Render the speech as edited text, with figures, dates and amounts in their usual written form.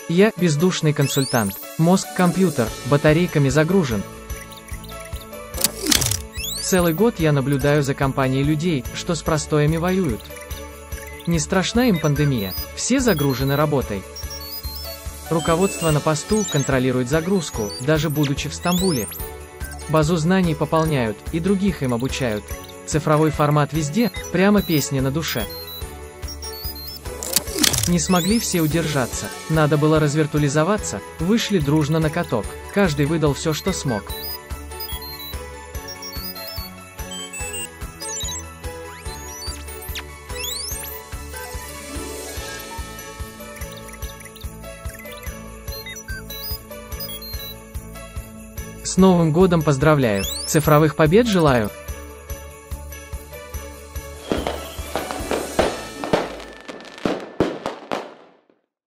Я бездушный консультант. Мозг компьютер, батарейками загружен. Целый год я наблюдаю за компанией людей, что с простоями воюют. Не страшна им пандемия, все загружены работой. Руководство на посту контролирует загрузку, даже будучи в Стамбуле. Базу знаний пополняют, и других им обучают. Цифровой формат везде, прямо песня на душе. Не смогли все удержаться, надо было развиртуализоваться, вышли дружно на каток, каждый выдал все, что смог. С Новым годом поздравляю, цифровых побед желаю.